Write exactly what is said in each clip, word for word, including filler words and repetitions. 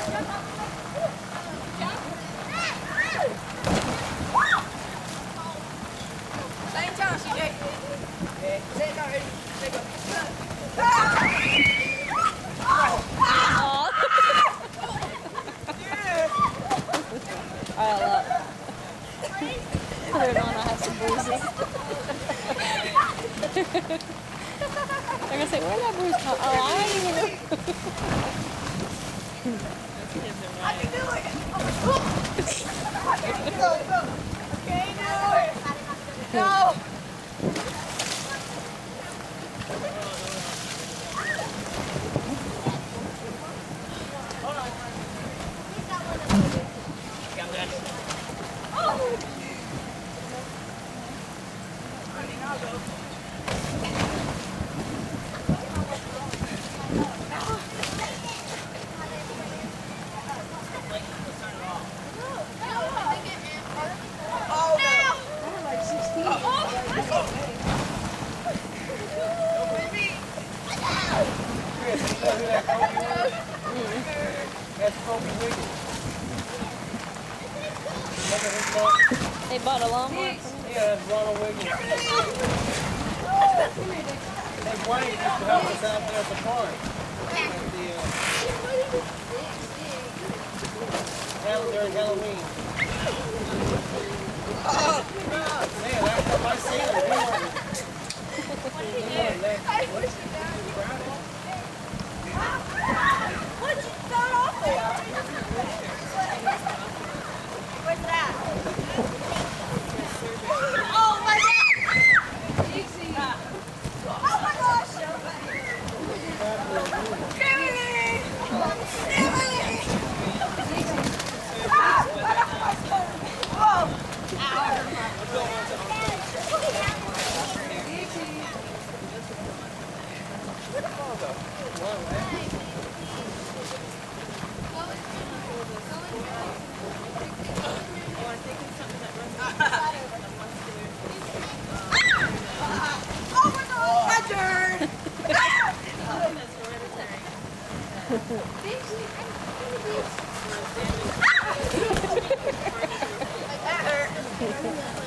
Same time, C J. Okay. Same time, ready? There you go. Alright, look. Put it on, I'll have some bruising. They're gonna say, where'd that bruise come? Oh, I don't even know. I can do it! Go, go! Okay, do it! Go! They bought a lawnmower? Yeah, that's Ronald Wiggins. Hey, Wayne used to help us out there at the park. At the, uh, during Halloween. Man, last time I seen him, he wasn't. What did you start off with? What's that? Oh my God! Dixie! Oh my gosh! Emily! Emily! Whoa! Oh my God! My turn! That hurt.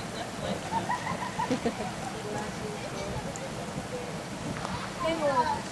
Hey,